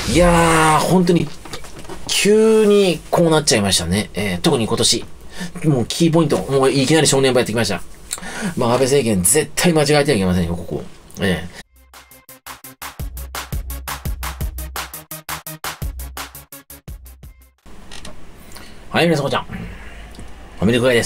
いやー、本当に、急にこうなっちゃいましたね。特に今年。もうキーポイント。もういきなり正念場やってきました。まあ、安倍政権絶対間違えてはいけませんよ、ここ。はい、皆さんこんにちは。アメリカ外です。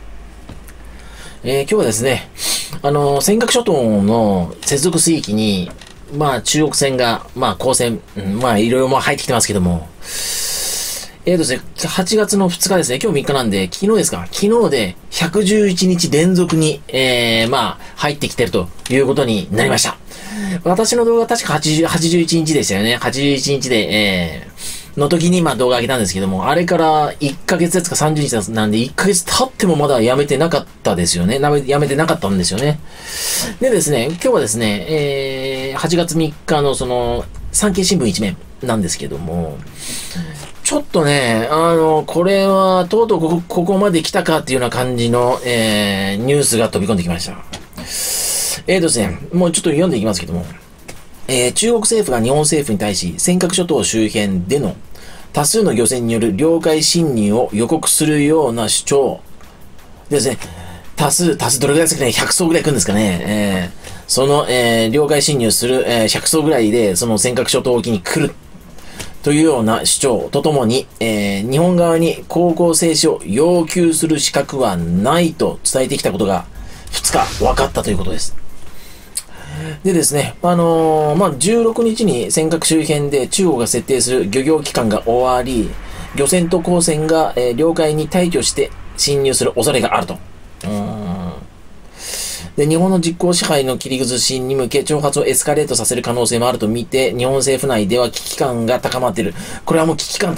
今日はですね、尖閣諸島の接続水域に、まあ、中国船が、まあ、公船、まあ、いろいろ入ってきてますけども、ですね、8月の2日ですね、今日3日なんで、昨日ですか、昨日で111日連続に、まあ、入ってきてるということになりました。私の動画確か81日でしたよね。81日で、の時にまあ動画上げたんですけども、あれから1ヶ月ですか30日なんで、1ヶ月経ってもまだやめてなかったですよね。やめてなかったんですよね。でですね、今日はですね、8月3日のその、産経新聞一面なんですけども、ちょっとね、これは、とうとうここまで来たかっていうような感じの、ニュースが飛び込んできました。ですね、もうちょっと読んでいきますけども、中国政府が日本政府に対し、尖閣諸島周辺での多数の漁船による領海侵入を予告するような主張ですね。多数どれぐらいですかね、100艘ぐらい来るんですかね。その、領海侵入する、100艘ぐらいで、その尖閣諸島沖に来るというような主張とともに、日本側に航行停止を要求する資格はないと伝えてきたことが2日分かったということです。でですね、まあ、16日に尖閣周辺で中国が設定する漁業期間が終わり、漁船と公船が、領海に退去して侵入する恐れがあると。で、日本の実効支配の切り崩しに向け挑発をエスカレートさせる可能性もあると見て、日本政府内では危機感が高まっている。これはもう危機感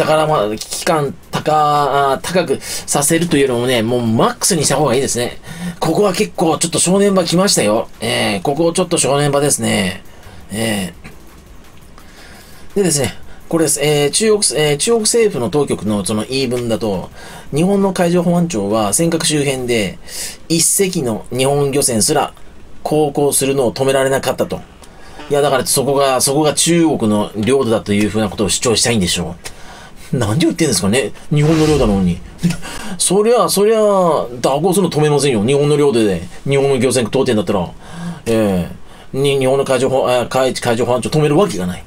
高くさせるというのもね、もうマックスにした方がいいですね。ここは結構ちょっと正念場来ましたよ。ここちょっと正念場ですね。でですね、これです。中国政府の当局のその言い分だと、日本の海上保安庁は尖閣周辺で一隻の日本漁船すら航行するのを止められなかったと。いや、だからそこが中国の領土だというふうなことを主張したいんでしょう。何を言ってんですかね、日本の領土なのに。そりゃ、蛇行するの止めませんよ。日本の領土で、日本の漁船通ってんだったら、日本の海上保安庁止めるわけがない。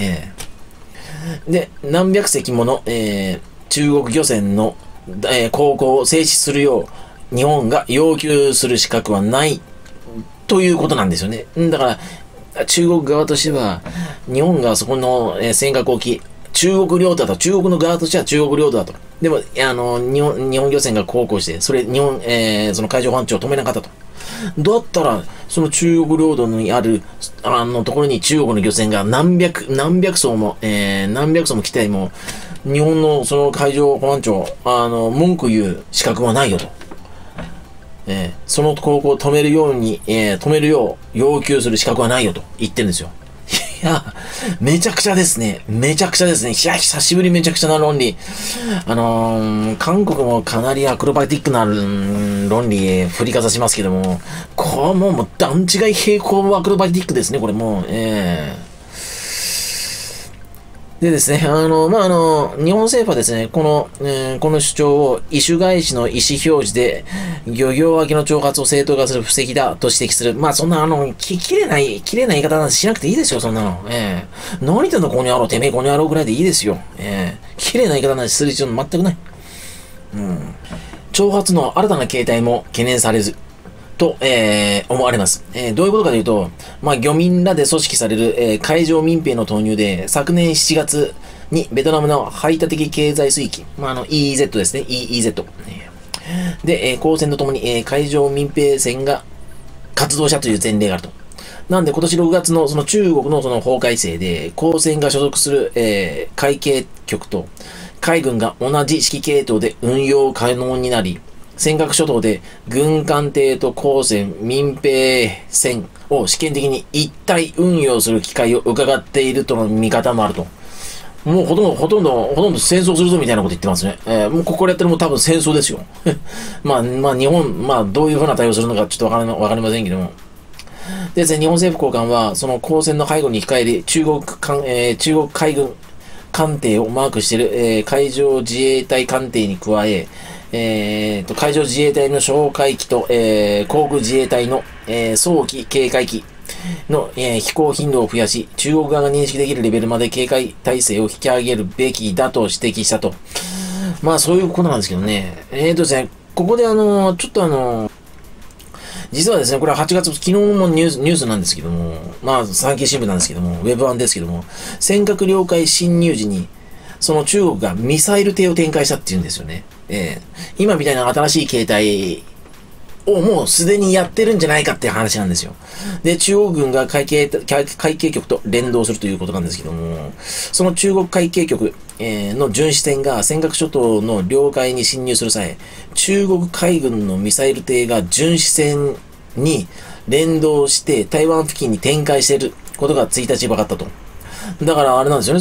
で、何百隻もの、中国漁船の、航行を制止するよう、日本が要求する資格はない、ということなんですよね。だから、中国側としては、日本がそこの、尖閣沖、中国領土だと、中国の側としては中国領土だと。でも、日本漁船が航行して、その海上保安庁を止めなかったと。だったら、その中国領土にある、ところに中国の漁船が何百艘も来ても、日本のその海上保安庁、文句言う資格はないよと。その航行を止めるよう要求する資格はないよと言ってるんですよ。いや、めちゃくちゃですね。いや、久しぶりめちゃくちゃな論理。韓国もかなりアクロバティックな論理振りかざしますけども、これもう段違い平行アクロバティックですね、これもう。でですね、日本政府はですね、この主張を異種返しの意思表示で、漁業脇の挑発を正当化する布石だと指摘する。まあ、そんな、切れない言い方なんてしなくていいですよ、そんなの。何言ってんの、ここにあろう、てめえここにあろうぐらいでいいですよ。切れない言い方なんてする必要全くない。挑発の新たな形態も懸念されず、と、思われます。どういうことかというと、まあ、漁民らで組織される、海上民兵の投入で、昨年7月にベトナムの排他的経済水域、まあ、EEZ ですね、EEZ。で、公船とともに、海上民兵船が活動したという前例があると。なんで今年6月のその中国のその法改正で、公船が所属する、海警局と海軍が同じ指揮系統で運用可能になり、尖閣諸島で軍艦艇と公船、民兵船を試験的に一体運用する機会を伺っているとの見方もあると。もうほとんど戦争するぞみたいなこと言ってますね。もうここでやってるも多分戦争ですよ。まあ日本、どういうふうな対応するのかちょっとわかりませんけども。 でですね、日本政府高官は、その交戦の背後に控える中国海軍艦艇をマークしている、海上自衛隊艦艇に加え、海上自衛隊の哨戒機と、航空自衛隊の、早期警戒機の、飛行頻度を増やし、中国側が認識できるレベルまで警戒態勢を引き上げるべきだと指摘したと。まあ、そういうことなんですけどね。ですね、ここでちょっと実はですね、これは8月、昨日もニュースなんですけども、まあ、産経新聞なんですけども、ウェブ版ですけども、尖閣領海侵入時に、その中国がミサイル艇を展開したっていうんですよね。今みたいな新しい形態をもうすでにやってるんじゃないかっていう話なんですよ。で、中国軍が海警局と連動するということなんですけども、その中国海警局、の巡視船が尖閣諸島の領海に侵入する際、中国海軍のミサイル艇が巡視船に連動して台湾付近に展開していることが1日分かったと。だからあれなんですよね、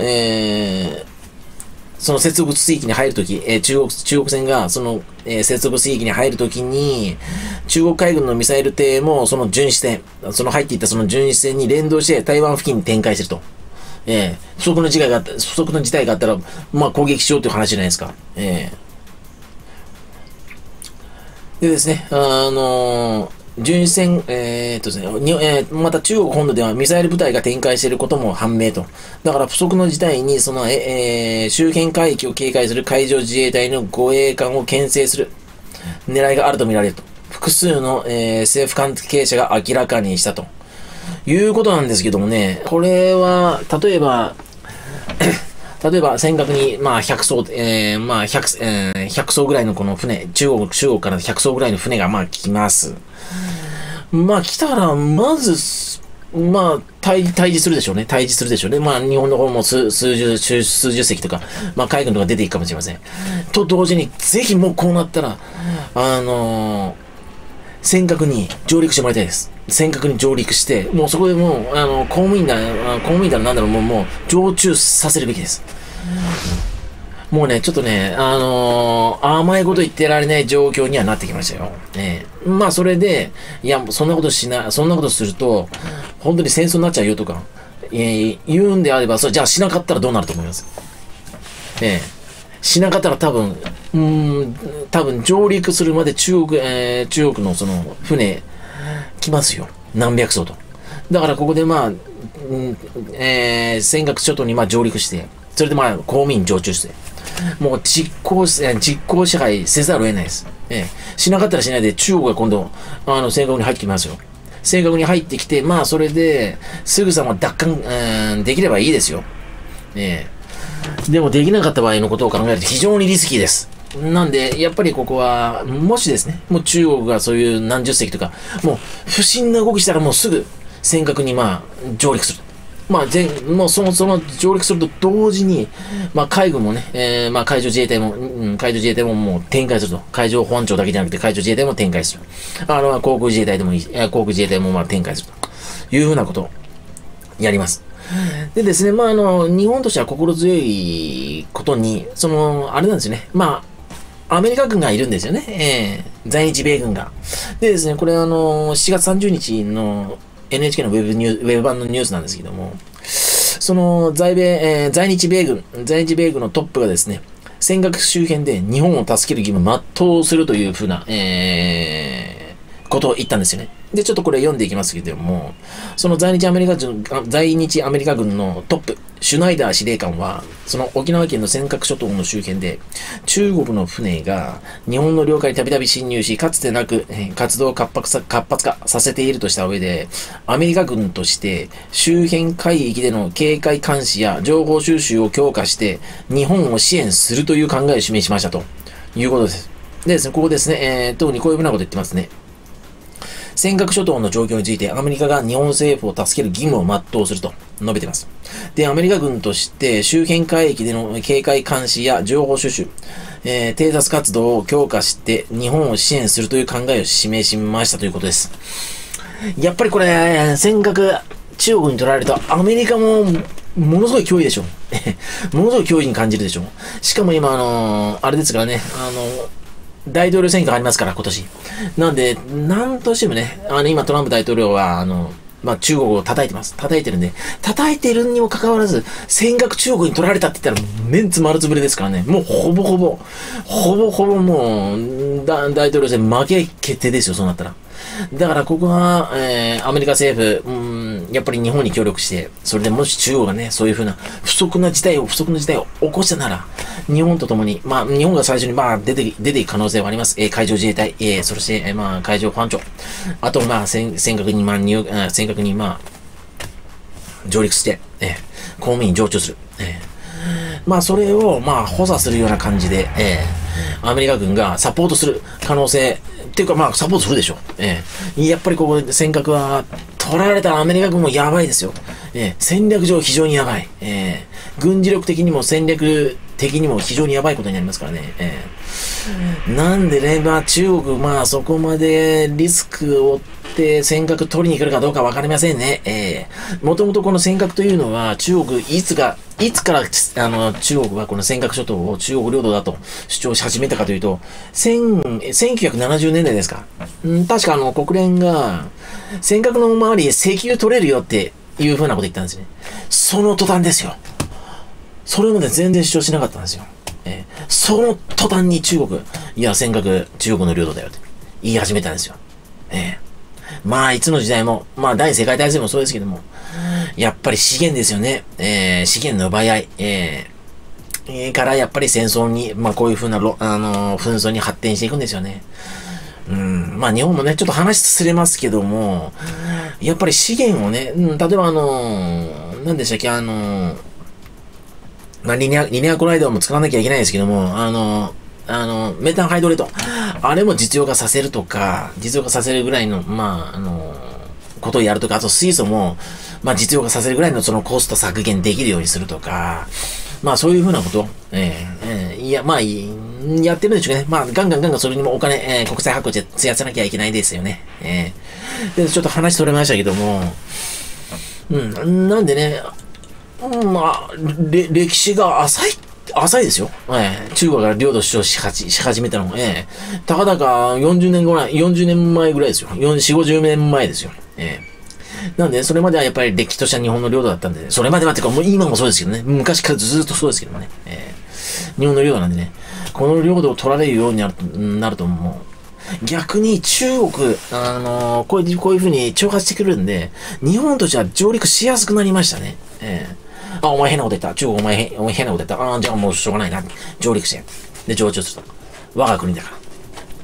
その接続水域に入るとき、中国船がその、接続水域に入るときに、中国海軍のミサイル艇もその巡視船、その入っていったその巡視船に連動して台湾付近に展開してると。不測の事態があったら、まあ攻撃しようという話じゃないですか。でですね、巡視船、また中国本土ではミサイル部隊が展開していることも判明と。だから不測の事態に、その、周辺海域を警戒する海上自衛隊の護衛艦を牽制する狙いがあるとみられると。複数の、政府関係者が明らかにしたと。いうことなんですけどもね、これは、例えば尖閣に、まあ、100艘ぐらいのこの船、中国から100艘ぐらいの船が、まあ、来ます。まあ、来たら、まず、まあ、対峙するでしょうね。まあ、日本の方も数十隻とか、まあ、海軍とか出ていくかもしれません。と同時に、ぜひもうこうなったら、尖閣に上陸してもらいたいです。尖閣に上陸して、もうそこでもう、公務員だなんだろう、もう、常駐させるべきです。もうね、ちょっとね、甘いこと言ってられない状況にはなってきましたよ。まあ、それで、いや、そんなことすると、本当に戦争になっちゃうよとか、言うんであれば、じゃあしなかったらどうなると思います？しなかったら多分上陸するまで中国のその船、来ますよ。何百艘と。だからここでまあ、尖閣諸島にまあ上陸して、それでまあ公務員常駐して、もう実効支配せざるを得ないです。しなかったらしないで中国が今度、尖閣に入ってきますよ。尖閣に入ってきて、まあそれで、すぐさま奪還、できればいいですよ。でもできなかった場合のことを考えると非常にリスキーです。なんで、やっぱりここは、もしですね、もう中国がそういう何十隻とか、もう不審な動きしたらもうすぐ尖閣にまあ上陸する。まあもうその上陸すると同時に、まあ海軍もね、まあ海上自衛隊ももう展開すると。海上保安庁だけじゃなくて海上自衛隊も展開する。航空自衛隊でもいい、航空自衛隊もまあ展開するというふうなことをやります。でですね、まあ日本としては心強いことに、あれなんですよね。まあ、アメリカ軍がいるんですよね。在日米軍が。でですね、これ7月30日の NHK のウェブ版のニュースなんですけども、在日米軍のトップがですね、尖閣周辺で日本を助ける義務を全うするというふうな、ことを言ったんですよね。で、ちょっとこれ読んでいきますけれども、その在日アメリカ軍のトップ、シュナイダー司令官は、その沖縄県の尖閣諸島の周辺で、中国の船が日本の領海にたびたび侵入し、かつてなく活動を活発化させているとした上で、アメリカ軍として周辺海域での警戒監視や情報収集を強化して、日本を支援するという考えを示しましたということです。でですね、ここですね、特にこういうふうなこと言ってますね。尖閣諸島の状況についてアメリカが日本政府を助ける義務を全うすると述べています。で、アメリカ軍として周辺海域での警戒監視や情報収集、偵察活動を強化して日本を支援するという考えを示しましたということです。やっぱりこれ、尖閣中国に取られるとアメリカもものすごい脅威でしょものすごい脅威に感じるでしょ。しかも今あれですからね、 大統領選挙ありますから、今年。なんで、なんとしてもね、今トランプ大統領は、まあ、中国を叩いてます。叩いてるんで、叩いてるにもかかわらず、尖閣中国に取られたって言ったら、メンツ丸つぶれですからね。もうほぼほぼもう、大統領選負け決定ですよ、そうなったら。だからここは、アメリカ政府、やっぱり日本に協力して、それでもし中国がね、そういうふうな不測の事態を起こしたなら、日本と共に、まあ、日本が最初に、まあ、出ていく可能性はあります。海上自衛隊、そして、まあ、海上保安庁。あと、まあ、尖閣に、まあ、上陸して、公務員常駐する。まあ、それを、まあ、補佐するような感じで、アメリカ軍がサポートする可能性、っていうか、まあ、サポートするでしょう。やっぱりここで尖閣は、取られたらアメリカ軍もやばいですよ。戦略上非常にやばい。軍事力的にも戦略的にも非常にやばいことになりますからね。なんでね、まあ、中国、まあ、そこまでリスクを負って尖閣取りに来るかどうかわかりませんね。もともとこの尖閣というのは、中国、いつから、中国はこの尖閣諸島を中国領土だと主張し始めたかというと、1970年代ですか。確か国連が、尖閣の周りへ石油取れるよっていう風なこと言ったんですね。その途端ですよ。それまで全然主張しなかったんですよ。その途端に中国、いや、尖閣中国の領土だよって言い始めたんですよ。まあ、いつの時代も、まあ、第世界大戦もそうですけども、やっぱり資源ですよね。資源の奪い合い。からやっぱり戦争に、まあ、こういう風な紛争に発展していくんですよね。まあ、日本もね、ちょっと話すれますけども、やっぱり資源をね、例えば何でしたっけ、まあ、リニアコライダーも使わなきゃいけないですけども、メタンハイドレート。あれも実用化させるとか、実用化させるぐらいの、まあ、ことをやるとか、あと水素も、まあ、実用化させるぐらいのそのコスト削減できるようにするとか、まあ、そういうふうなこと、いや、まあ、やってるんでしょうね。まあ、ガンガンそれにもお金、国債発行してつやせなきゃいけないですよね。で、ちょっと話それましたけども、なんでね、まあ、歴史が浅いですよ。中国が領土主張し始めたのも、たかだか40年前ぐらいですよ。40、50年前ですよ。なんで、それまではやっぱり歴史としては日本の領土だったんで、それまではっていうか、もう今もそうですけどね。昔からずっとそうですけどね。日本の領土なんでね、この領土を取られるようになるともう、逆に中国、こういうふうに挑発してくるんで、日本としては上陸しやすくなりましたね。お前変なこと言った。中国お前変なこと言った。じゃあもうしょうがないな。上陸して。で、常駐すると。我が国だから。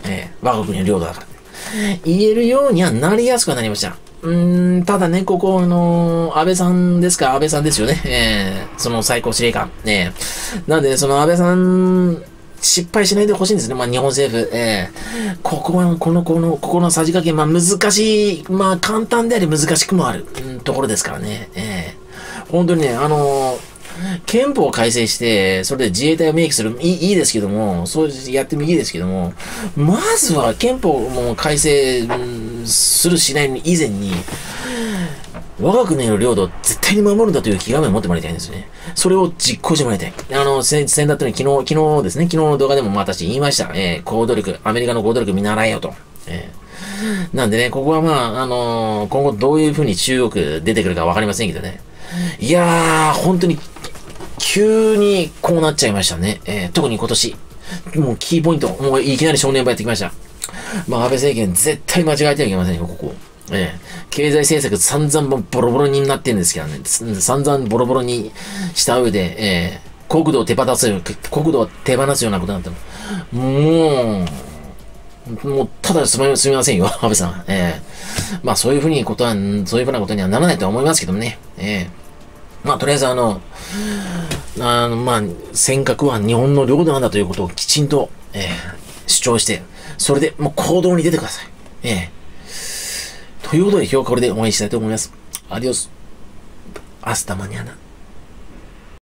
我が国の領土だから。言えるようにはなりやすくなりました。ただね、ここ、安倍さんですよね。その最高司令官。なんで、その安倍さん、失敗しないでほしいんですね。まあ、日本政府。ここのさじ加減、まあ、難しい、まあ、簡単であり難しくもある、ところですからね。本当にね、憲法を改正して、それで自衛隊を明記する、いいですけども、そうやってもいいですけども、まずは憲法も改正するしない以前に、我が国の領土を絶対に守るんだという気概を持ってもらいたいんですよね。それを実行してもらいたい。先だったのに昨日ですね、昨日の動画でも私言いました。行動力、アメリカの行動力見習えよと。なんでね、ここはまあ、今後どういう風に中国出てくるかわかりませんけどね。いやー、本当に、急にこうなっちゃいましたね。特に今年。もうキーポイント、もういきなり正念場やってきました。まあ、安倍政権絶対間違えてはいけませんよ、ここ。経済政策散々ボロボロになってるんですけどね。散々ボロボロにした上で、国土を手放すようなことになったの。もう、ただすみませんよ、安倍さん。まあ、そういうふうなことにはならないとは思いますけどもね。まあ、とりあえずまあ、尖閣は日本の領土なんだということをきちんと、主張して、それでもう行動に出てください。ということで今日はこれで終わりにしたいと思います。アディオス。アスタマニャナ。